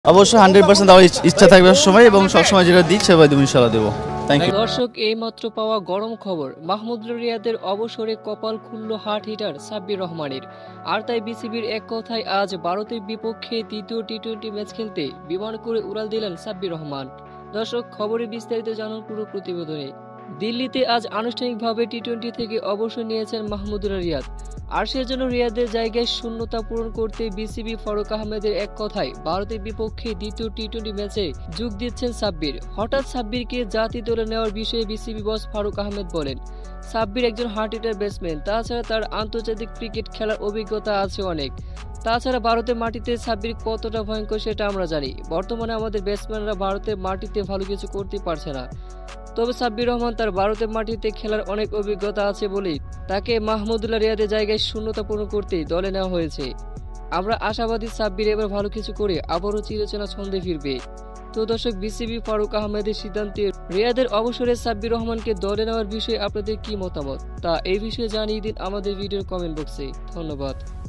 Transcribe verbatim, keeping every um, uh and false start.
অবশ্যই hundred percent দেওয়ার ইচ্ছা থাকবে সবসময় এবং সবসময় যেটা দিই সেভাবে দেবো, ইনশাল্লাহ দেবো। Thank you. দর্শক, এই মাত্র পাওয়া গরম খবর, মাহমুদুল রিয়াদের অবসরে কপাল খুলল হার্ড হিটার সাব্বির রহমানের। আর তাই বিসিবির এক কথায় আজ ভারতের বিপক্ষে তৃতীয় টি টোয়েন্টি ম্যাচ খেলতে বিমান করে উড়াল দিলেন সাব্বির রহমান। দর্শক, খবরে বিস্তারিত জানুন পুরো প্রতিবেদনে। দিল্লিতে আজ আনুষ্ঠানিকভাবে টি টোয়েন্টি থেকে অবসর নিয়েছেন মাহমুদুল রিয়াদ। আর সেজন্য রিয়াদের জায়গায় শূন্যতা পূরণ করতে বিসিবি ফারুক আহমেদের এক কথায় ভারতের বিপক্ষে দ্বিতীয় টি টোয়েন্টি ম্যাচে যোগ দিচ্ছেন সাব্বির। হঠাৎ সাব্বিরকে জাতি দলে নেওয়ার বিষয়ে বিসিবি বস ফারুক আহমেদ বলেন, সাব্বির একজন হার্ড হিটার ব্যাটসম্যান, তাছাড়া তার আন্তর্জাতিক ক্রিকেট খেলার অভিজ্ঞতা আছে অনেক। তাছাড়া ভারতের মাটিতে সাব্বির কতটা ভয়ঙ্কর সেটা আমরা জানি। বর্তমানে আমাদের ব্যাটসম্যানরা ভারতের মাটিতে ভালো কিছু করতে পারছে না, তবে সাব্বির রহমান তার ভারতের মাটিতে খেলার অনেক অভিজ্ঞতা আছে বলেই তাকে মাহমুদুল্লাহ রিয়াদের জায়গায় শূন্যতা পূরণ করতে দলে নেওয়া হয়েছে। আমরা আশাবাদী সাব্বির এবার ভালো কিছু করে আবারও চিরচেনা ছন্দে ফিরবে। তো দর্শক, বিসিবি ফারুক আহমেদের সিদ্ধান্তে রিয়াদের অবসরে সাব্বির রহমানকে দলে নেওয়ার বিষয়ে আপনাদের কি মতামত তা এই বিষয়ে জানিয়ে দিন আমাদের ভিডিওর কমেন্ট বক্সে। ধন্যবাদ।